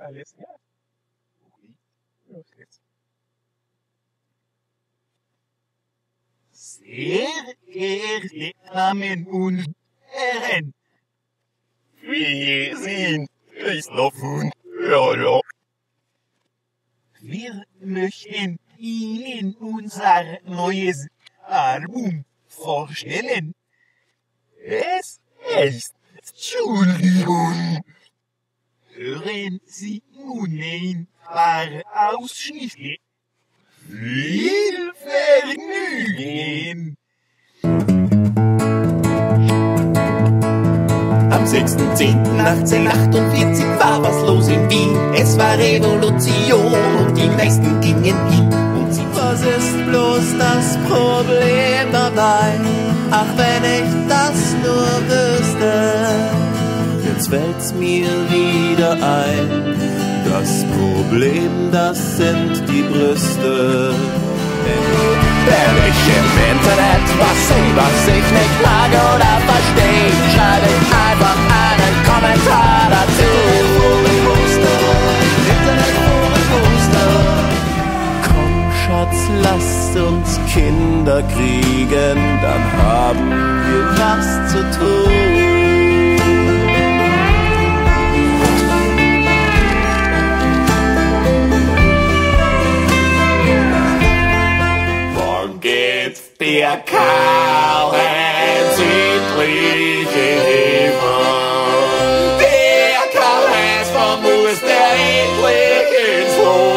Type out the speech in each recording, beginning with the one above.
Alles klar. Okay. Los geht's. Sehr geehrte Damen und Herren, wir sind Christoph und Lollo. Wir möchten Ihnen unser neues Album vorstellen. Es heißt Tschuldigung. Hören Sie nun ein paar Ausschnitte. Viel Vergnügen! Am 6.10.1848 war was los in Wien. Es war Revolution und die meisten gingen hin. Und sie, was ist bloß das Problem dabei? Ach, wenn ich das nur wüsste. Jetzt fällt's mir wieder ein. Das Problem, das sind die Brüste. Wenn ich im Internet was sehe, was ich nicht mag oder verstehe, schreibe ich einfach einen Kommentar dazu. Internetforenposter. Komm, Schatz, lasst uns Kinder kriegen, dann haben wir was zu tun. Der Karl-heinz etliche Hefe. Der Karl-heinz von muss der endlich ins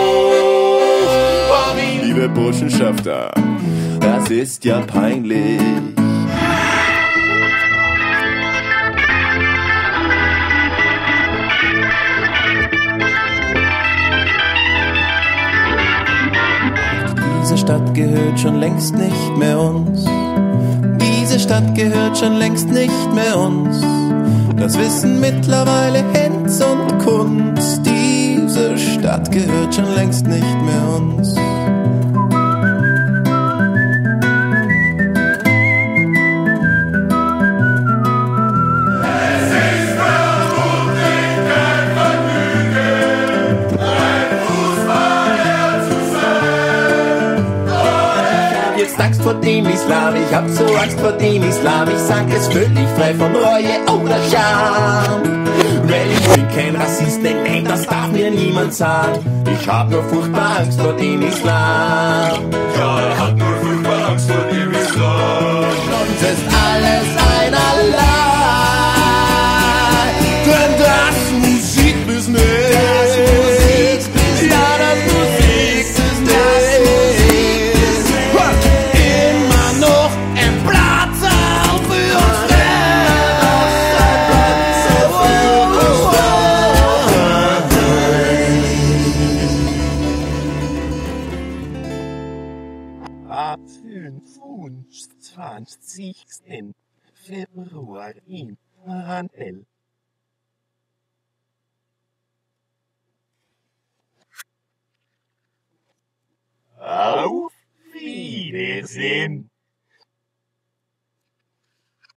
Hof. Liebe Burschenschafter, das ist ja peinlich. Diese Stadt gehört schon längst nicht mehr uns. Diese Stadt gehört schon längst nicht mehr uns. Das wissen mittlerweile Hinz und Kunz. Diese Stadt gehört schon längst nicht mehr uns. Angst vor dem Islam, ich hab so Angst vor dem Islam. Ich sag es völlig frei von Reue oder Scham. Weil ich bin kein Rassist, nein, das darf mir niemand sagen. Ich hab nur furchtbar Angst vor dem Islam. Ja, er hat nur furchtbar Angst vor dem Islam. Uns ist alles einerlei, denn das Musikbusiness. Am 25. Februar in Handel. Auf Wiedersehen!